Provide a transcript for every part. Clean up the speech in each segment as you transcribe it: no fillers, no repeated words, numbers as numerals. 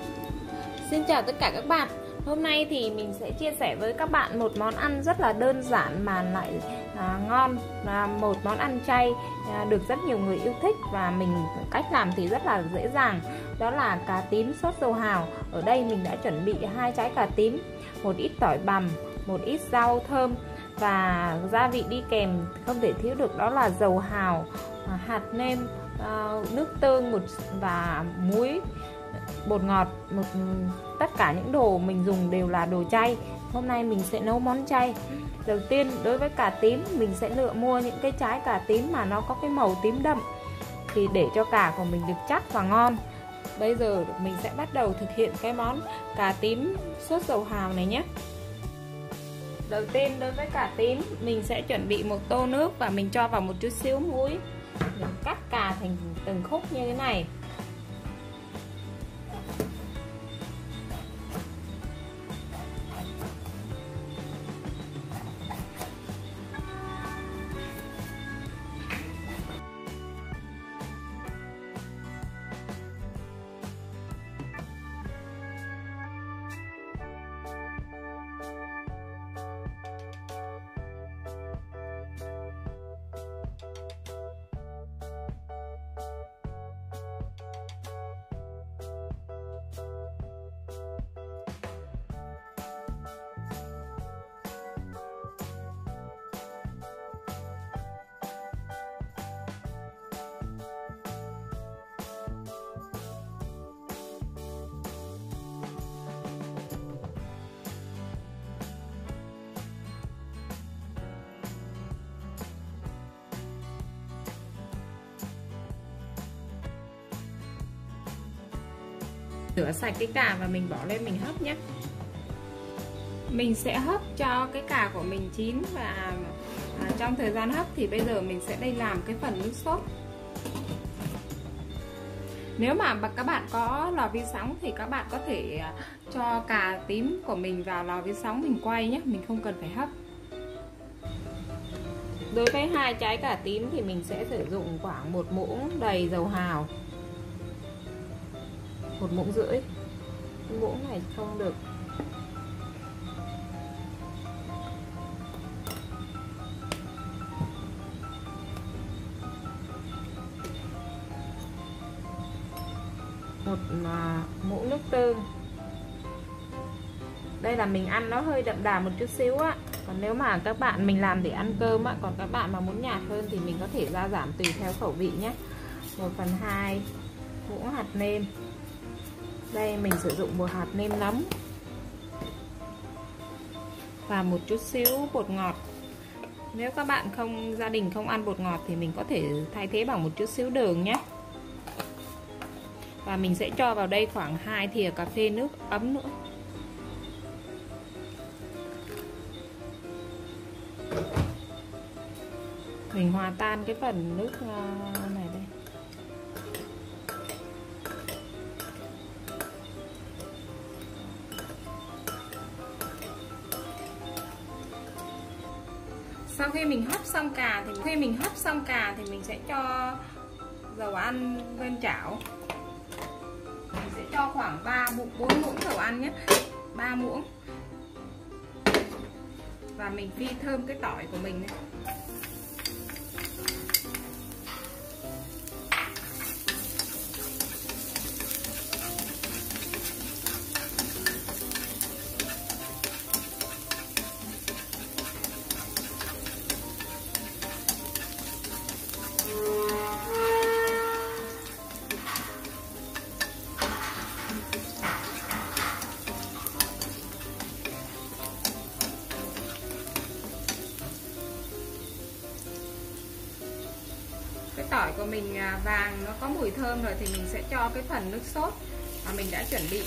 Xin chào tất cả các bạn. Hôm nay thì mình sẽ chia sẻ với các bạn một món ăn rất là đơn giản mà lại ngon, một món ăn chay được rất nhiều người yêu thích, và cách làm thì rất là dễ dàng. Đó là cà tím sốt dầu hào. Ở đây mình đã chuẩn bị 2 trái cà tím, một ít tỏi bằm, một ít rau thơm, và gia vị đi kèm không thể thiếu được đó là dầu hào, hạt nêm, nước tương và muối, bột ngọt. Tất cả những đồ mình dùng đều là đồ chay. Hôm nay mình sẽ nấu món chay. Đầu tiên, đối với cà tím, mình sẽ mua những cái trái cà tím mà nó có cái màu tím đậm, thì để cho cà của mình được chắc và ngon. Bây giờ mình sẽ bắt đầu thực hiện cái món cà tím sốt dầu hào này nhé. Đầu tiên, đối với cà tím, mình sẽ chuẩn bị một tô nước và mình cho vào một chút xíu muối. Mình cắt cà thành từng khúc như thế này. Rửa sạch cái cà và mình bỏ lên mình hấp nhé. Mình sẽ hấp cho cái cà của mình chín, và trong thời gian hấp thì bây giờ mình sẽ đây làm cái phần nước sốt. Nếu mà các bạn có lò vi sóng thì các bạn có thể cho cà tím của mình vào lò vi sóng mình quay nhé, mình không cần phải hấp. Đối với 2 trái cà tím thì mình sẽ sử dụng khoảng 1 muỗng đầy dầu hào, 1,5 muỗng. Muỗng này không được. Một muỗng nước tương. Đây là mình ăn nó hơi đậm đà một chút xíu á. Còn nếu mà các bạn mình làm để ăn cơm á, còn các bạn mà muốn nhạt hơn thì mình có thể gia giảm tùy theo khẩu vị nhé. 1/2 muỗng hạt nêm. Đây mình sử dụng một hạt nêm nóng và một chút xíu bột ngọt. Nếu các bạn gia đình không ăn bột ngọt thì mình có thể thay thế bằng một chút xíu đường nhé. Và mình sẽ cho vào đây khoảng 2 thìa cà phê nước ấm nữa. Mình hòa tan cái phần nước này đây. Sau khi mình hấp xong cà thì mình sẽ cho dầu ăn lên chảo. Mình sẽ cho khoảng 4 muỗng dầu ăn nhé, 3 muỗng. Và mình phi thơm cái tỏi của mình này. Cái tỏi của mình vàng nó có mùi thơm rồi thì mình sẽ cho cái phần nước sốt mà mình đã chuẩn bị.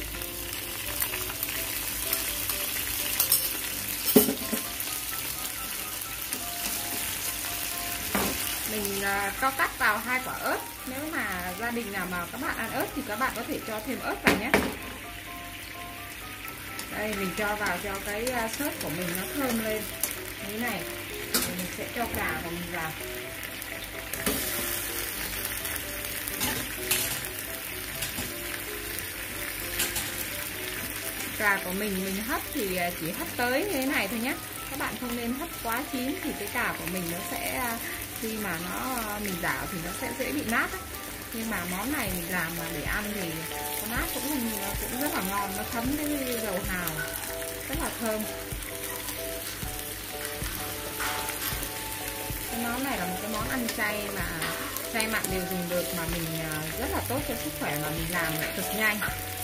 Mình cho cắt vào 2 quả ớt. Nếu mà gia đình nào mà các bạn ăn ớt thì các bạn có thể cho thêm ớt vào nhé. Đây mình cho vào cho cái sốt của mình nó thơm lên như thế này. Thì mình sẽ cho cà của mình vào. Cà của mình hấp thì chỉ hấp tới như thế này thôi nhé. Các bạn không nên hấp quá chín thì cái cà của mình nó sẽ, khi mà mình rảo thì nó sẽ dễ bị nát ấy. Nhưng mà món này mình làm mà để ăn thì có nát cũng rất là ngon, nó thấm cái dầu hào rất là thơm. Cái món này là một cái món ăn chay mà chay mặn đều dùng được, mà mình rất là tốt cho sức khỏe, mà mình làm lại cực nhanh.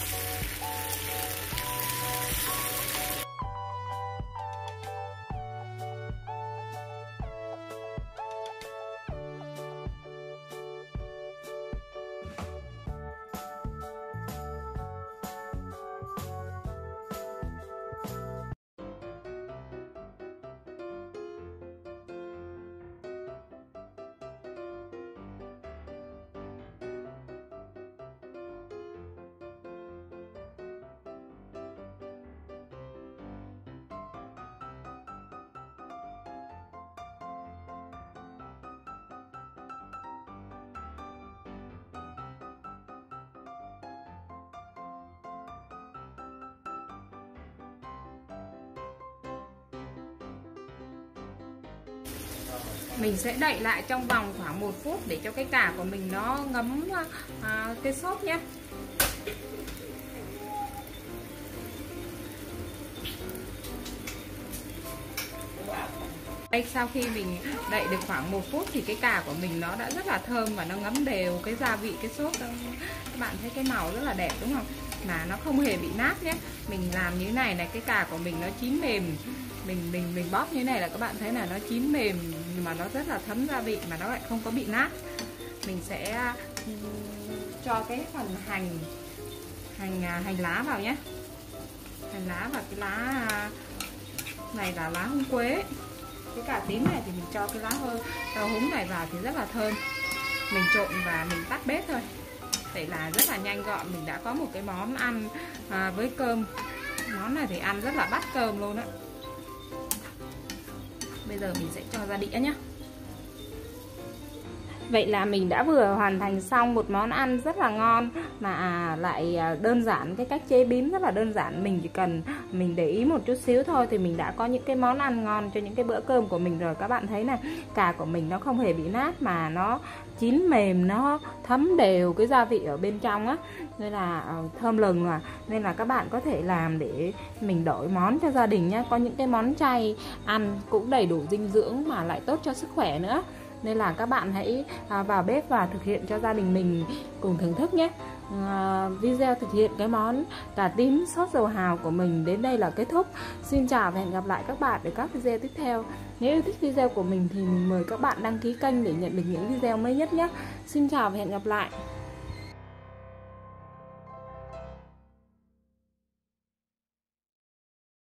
Mình sẽ đậy lại trong vòng khoảng 1 phút để cho cái cà của mình nó ngấm cái sốt nhé. Đây, sau khi mình đậy được khoảng 1 phút thì cái cà của mình nó đã rất là thơm và nó ngấm đều cái gia vị, cái sốt. Các bạn thấy cái màu rất là đẹp đúng không? Mà nó không hề bị nát nhé. Mình làm như thế này này, cái cà của mình nó chín mềm. Mình bóp như thế này là các bạn thấy là nó chín mềm mà nó rất là thấm gia vị mà nó lại không có bị nát. Mình sẽ cho cái phần hành lá vào nhé. Hành lá và cái lá này là lá húng quế. Cái cà tím này thì mình cho cái lá rau húng này vào thì rất là thơm. Mình trộn và mình tắt bếp thôi. Vậy là rất là nhanh gọn, mình đã có một cái món ăn với cơm. Món này thì ăn rất là bắt cơm luôn á. Bây giờ mình sẽ cho ra đĩa nhé. Vậy là mình đã vừa hoàn thành xong một món ăn rất là ngon mà lại đơn giản, cái cách chế biến rất là đơn giản. Mình chỉ cần mình để ý một chút xíu thôi thì mình đã có những cái món ăn ngon cho những cái bữa cơm của mình rồi. Các bạn thấy này, cà của mình nó không hề bị nát mà nó chín mềm, nó thấm đều cái gia vị ở bên trong á, nên là thơm lừng à. Nên là các bạn có thể làm để mình đổi món cho gia đình nhé. Có những cái món chay ăn cũng đầy đủ dinh dưỡng mà lại tốt cho sức khỏe nữa. Nên là các bạn hãy vào bếp và thực hiện cho gia đình mình cùng thưởng thức nhé. Video thực hiện cái món cà tím sốt dầu hào của mình đến đây là kết thúc. Xin chào và hẹn gặp lại các bạn ở các video tiếp theo. Nếu yêu thích video của mình thì mình mời các bạn đăng ký kênh để nhận được những video mới nhất nhé. Xin chào và hẹn gặp lại.